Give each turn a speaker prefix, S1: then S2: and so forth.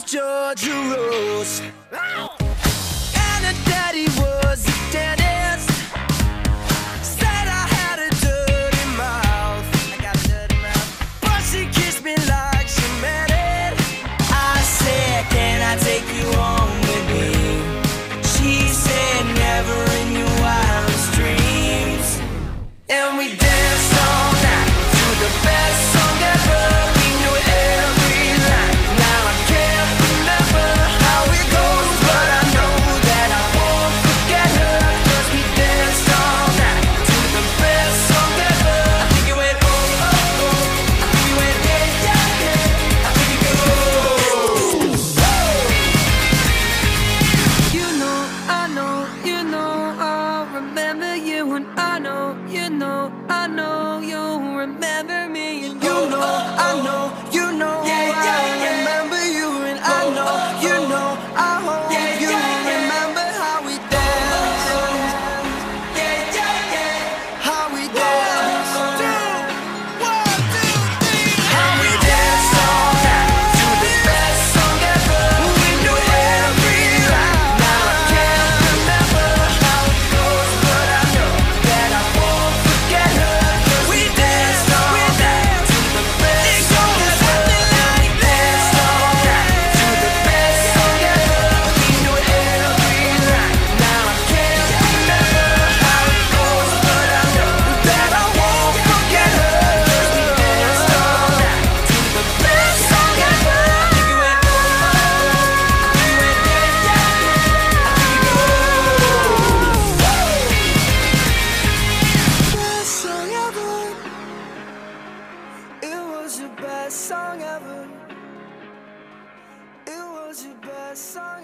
S1: Georgia Rose. And her daddy was a dentist. Said I had a dirty mouth. I got a dirty mouth. But she kissed me like she meant it. I said, can I take you home with me? She said, never in your wildest dreams. And we danced all night to the best song ever. We knew every line. Now I can't remember how it goes, but I know that I won't forget her. 'Cause we danced all night to the best song ever. I think it went oh, oh, oh. I think it went yeah, yeah, yeah. I think it goes. You know, I know, you know, I'll remember you. And I know, you know, I know you'll remember me. And you know, I know, you know, I remember you. And I know, you know, I hope you remember how we danced. How we danced. How we danced all night to the best song ever. We knew every line. Now I can't remember how it goes, but I know that I won't forget her. 'Cause we danced all night to the best song ever. We danced all night to the best song ever. We knew every line. Now I can't remember how it goes, but I know that I won't forget her. 'Cause we danced all night to the best song ever. I think it went oh, I think it went yeah, yeah, yeah. I think it goes. Best song ever. It was your best song ever. It was your best song